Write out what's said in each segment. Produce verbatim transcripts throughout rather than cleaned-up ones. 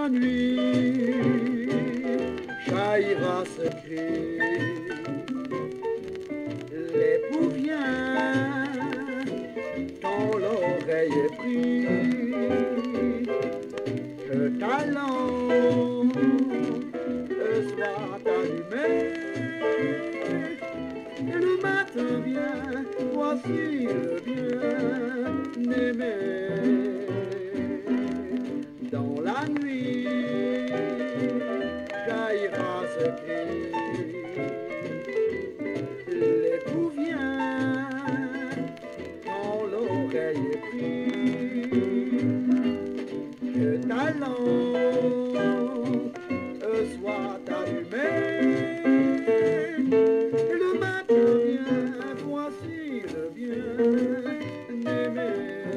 la nuit jaillira ce cri. L'époux vient, dans l'oreille est pris, que ta lampe soit allumée. Et le matin vient, voici le bien-aimé. Dans la nuit jaillira ce cri. L'époux vient, quand l'oreille est prise, que ta lampe soit allumée. Et le matin vient, voici le bien-aimé.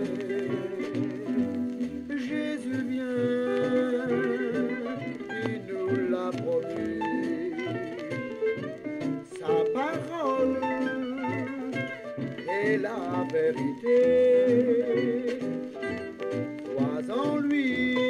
Jésus vient, il nous l'a promis. Sa parole est la vérité. Crois en lui.